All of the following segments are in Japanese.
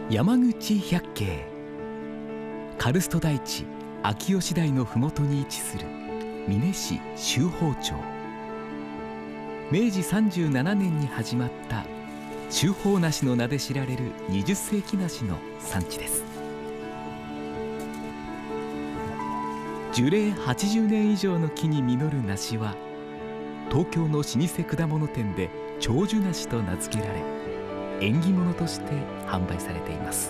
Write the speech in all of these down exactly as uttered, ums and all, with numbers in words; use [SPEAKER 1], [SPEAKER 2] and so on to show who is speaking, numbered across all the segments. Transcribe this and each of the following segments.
[SPEAKER 1] 山口百景。カルスト台地秋吉台の麓に位置する美祢市秋芳町。めいじさんじゅうななねんに始まった秋芳梨の名で知られるにじゅっせいき梨の産地です。樹齢はちじゅうねん以上の木に実る梨は、東京の老舗果物店で長寿梨と名付けられ、縁起物として販売されています。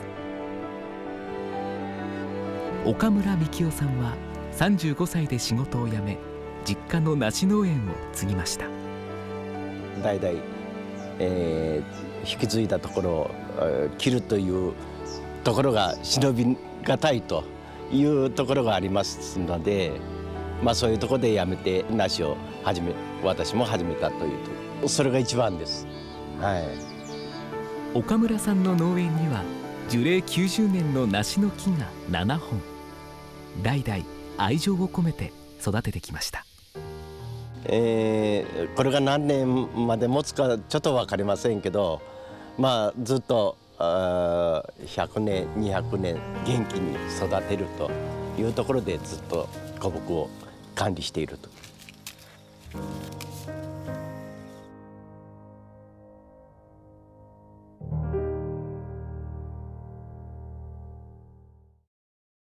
[SPEAKER 1] 岡村幹夫さんはさんじゅうごさいで仕事を辞め、実家の梨農園を継ぎました。
[SPEAKER 2] 代々、えー、引き継いだところを切るというところが忍びがたいというところがありますので、まあ、そういうところでやめて梨を始め私も始めたというと、それが一番です。はい、
[SPEAKER 1] 岡村さんの農園には樹齢きゅうじゅうねんの梨の木がななほん。代々愛情を込めて育ててきました。
[SPEAKER 2] えー、これが何年まで持つかちょっと分かりませんけど、まあ、ずっとひゃくねんにひゃくねん元気に育てるというところでずっと古木を管理していると。